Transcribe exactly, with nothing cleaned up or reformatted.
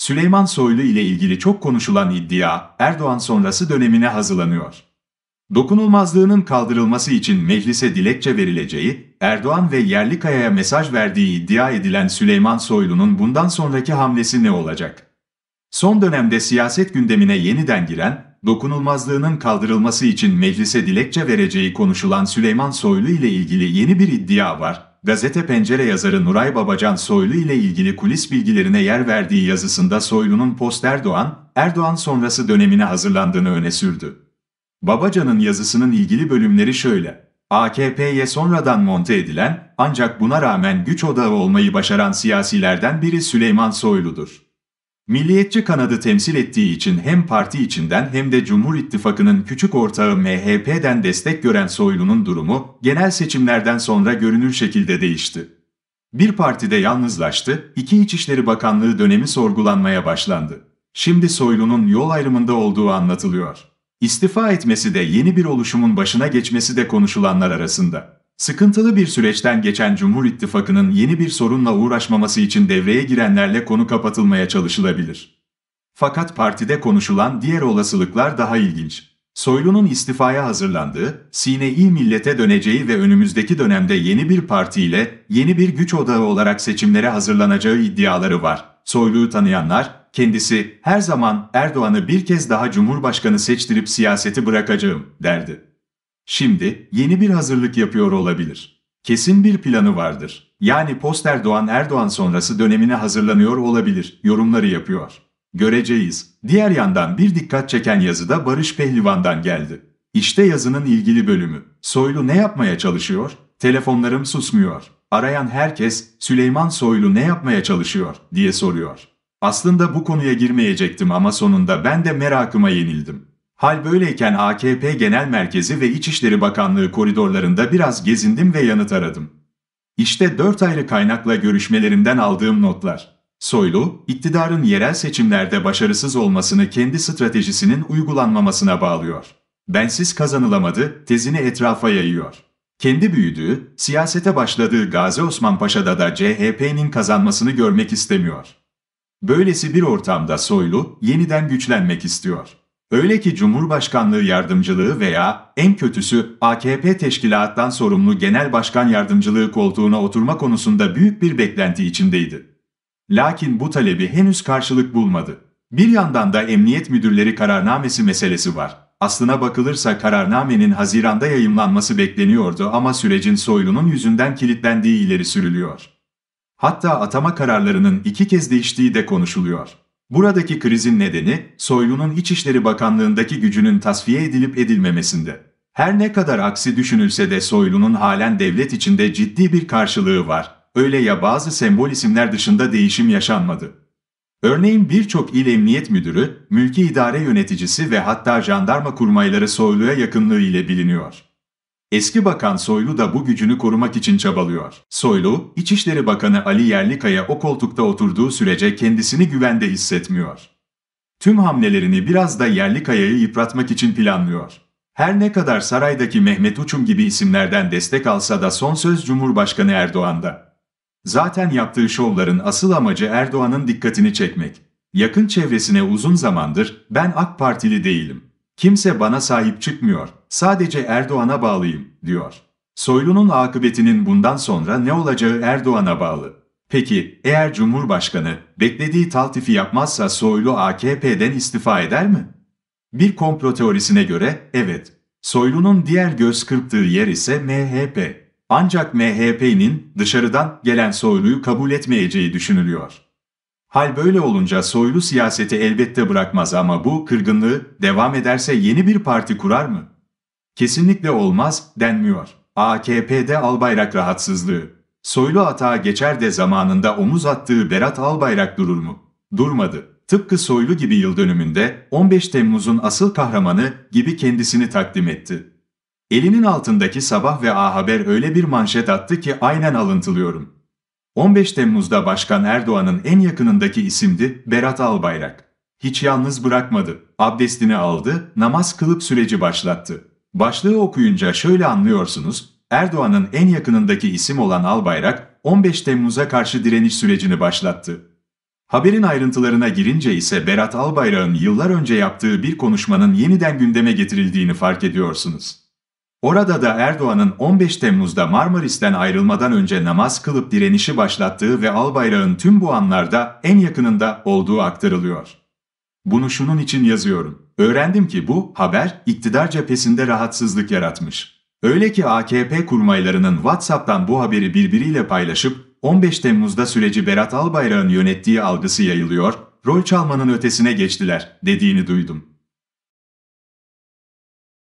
Süleyman Soylu ile ilgili çok konuşulan iddia, Erdoğan sonrası dönemine hazırlanıyor. Dokunulmazlığının kaldırılması için meclise dilekçe verileceği, Erdoğan ve Yerlikaya'ya mesaj verdiği iddia edilen Süleyman Soylu'nun bundan sonraki hamlesi ne olacak? Son dönemde siyaset gündemine yeniden giren, dokunulmazlığının kaldırılması için meclise dilekçe vereceği konuşulan Süleyman Soylu ile ilgili yeni bir iddia var. Gazete Pencere yazarı Nuray Babacan Soylu ile ilgili kulis bilgilerine yer verdiği yazısında Soylu'nun post-Erdoğan, Erdoğan sonrası dönemine hazırlandığını öne sürdü. Babacan'ın yazısının ilgili bölümleri şöyle: A K P'ye sonradan monte edilen, ancak buna rağmen güç odağı olmayı başaran siyasilerden biri Süleyman Soylu'dur. Milliyetçi kanadı temsil ettiği için hem parti içinden hem de Cumhur İttifakı'nın küçük ortağı M H P'den destek gören Soylu'nun durumu, genel seçimlerden sonra görünür şekilde değişti. Bir partide yalnızlaştı, iki İçişleri Bakanlığı dönemi sorgulanmaya başlandı. Şimdi Soylu'nun yol ayrımında olduğu anlatılıyor. İstifa etmesi de yeni bir oluşumun başına geçmesi de konuşulanlar arasında. Sıkıntılı bir süreçten geçen Cumhur İttifakı'nın yeni bir sorunla uğraşmaması için devreye girenlerle konu kapatılmaya çalışılabilir. Fakat partide konuşulan diğer olasılıklar daha ilginç. Soylu'nun istifaya hazırlandığı, Sine-i Millet'e döneceği ve önümüzdeki dönemde yeni bir partiyle, yeni bir güç odağı olarak seçimlere hazırlanacağı iddiaları var. Soylu'yu tanıyanlar, kendisi her zaman Erdoğan'ı bir kez daha Cumhurbaşkanı seçtirip siyaseti bırakacağım derdi. Şimdi yeni bir hazırlık yapıyor olabilir. Kesin bir planı vardır. Yani post-Erdoğan Erdoğan sonrası dönemine hazırlanıyor olabilir, yorumları yapıyor. Göreceğiz. Diğer yandan bir dikkat çeken yazı da Barış Pehlivan'dan geldi. İşte yazının ilgili bölümü. Soylu ne yapmaya çalışıyor? Telefonlarım susmuyor. Arayan herkes Süleyman Soylu ne yapmaya çalışıyor diye soruyor. Aslında bu konuya girmeyecektim ama sonunda ben de merakıma yenildim. Hal böyleyken A K P Genel Merkezi ve İçişleri Bakanlığı koridorlarında biraz gezindim ve yanıt aradım. İşte dört ayrı kaynakla görüşmelerimden aldığım notlar. Soylu, iktidarın yerel seçimlerde başarısız olmasını kendi stratejisinin uygulanmamasına bağlıyor. Bensiz kazanılamadı, tezini etrafa yayıyor. Kendi büyüdüğü, siyasete başladığı Gazi Osman Paşa'da da C H P'nin kazanmasını görmek istemiyor. Böylesi bir ortamda Soylu, yeniden güçlenmek istiyor. Öyle ki Cumhurbaşkanlığı yardımcılığı veya en kötüsü A K P teşkilattan sorumlu Genel Başkan Yardımcılığı koltuğuna oturma konusunda büyük bir beklenti içindeydi. Lakin bu talebi henüz karşılık bulmadı. Bir yandan da emniyet müdürleri kararnamesi meselesi var. Aslına bakılırsa kararnamenin Haziran'da yayımlanması bekleniyordu ama sürecin Soylu'nun yüzünden kilitlendiği ileri sürülüyor. Hatta atama kararlarının iki kez değiştiği de konuşuluyor. Buradaki krizin nedeni, Soylu'nun İçişleri Bakanlığındaki gücünün tasfiye edilip edilmemesinde. Her ne kadar aksi düşünülse de Soylu'nun halen devlet içinde ciddi bir karşılığı var. Öyle ya bazı sembol isimler dışında değişim yaşanmadı. Örneğin birçok il emniyet müdürü, mülki idare yöneticisi ve hatta jandarma kurmayları Soylu'ya yakınlığı ile biliniyor. Eski bakan Soylu da bu gücünü korumak için çabalıyor. Soylu, İçişleri Bakanı Ali Yerlikaya o koltukta oturduğu sürece kendisini güvende hissetmiyor. Tüm hamlelerini biraz da Yerlikaya'yı yıpratmak için planlıyor. Her ne kadar saraydaki Mehmet Uçum gibi isimlerden destek alsa da son söz Cumhurbaşkanı Erdoğan'da. Zaten yaptığı şovların asıl amacı Erdoğan'ın dikkatini çekmek. Yakın çevresine uzun zamandır "Ben AK Partili değilim. Kimse bana sahip çıkmıyor, sadece Erdoğan'a bağlıyım," diyor. Soylu'nun akıbetinin bundan sonra ne olacağı Erdoğan'a bağlı. Peki, eğer Cumhurbaşkanı beklediği taltifi yapmazsa Soylu A K P'den istifa eder mi? Bir komplo teorisine göre evet. Soylu'nun diğer göz kırptığı yer ise M H P. Ancak M H P'nin dışarıdan gelen Soylu'yu kabul etmeyeceği düşünülüyor. Hal böyle olunca Soylu siyaseti elbette bırakmaz ama bu kırgınlığı devam ederse yeni bir parti kurar mı? Kesinlikle olmaz denmiyor. A K P'de Albayrak rahatsızlığı. Soylu atağa geçer de zamanında omuz attığı Berat Albayrak durur mu? Durmadı. Tıpkı Soylu gibi yıl dönümünde on beş Temmuz'un asıl kahramanı gibi kendisini takdim etti. Elinin altındaki Sabah ve A Haber öyle bir manşet attı ki aynen alıntılıyorum. on beş Temmuz'da Başkan Erdoğan'ın en yakınındaki isimdi Berat Albayrak. Hiç yalnız bırakmadı. Abdestini aldı, namaz kılıp süreci başlattı. Başlığı okuyunca şöyle anlıyorsunuz, Erdoğan'ın en yakınındaki isim olan Albayrak, on beş Temmuz'a karşı direniş sürecini başlattı. Haberin ayrıntılarına girince ise Berat Albayrak'ın yıllar önce yaptığı bir konuşmanın yeniden gündeme getirildiğini fark ediyorsunuz. Orada da Erdoğan'ın on beş Temmuz'da Marmaris'ten ayrılmadan önce namaz kılıp direnişi başlattığı ve Albayrak'ın tüm bu anlarda en yakınında olduğu aktarılıyor. Bunu şunun için yazıyorum. Öğrendim ki bu haber iktidar cephesinde rahatsızlık yaratmış. Öyle ki A K P kurmaylarının WhatsApp'tan bu haberi birbiriyle paylaşıp on beş Temmuz'da süreci Berat Albayrak'ın yönettiği algısı yayılıyor, rol çalmanın ötesine geçtiler dediğini duydum.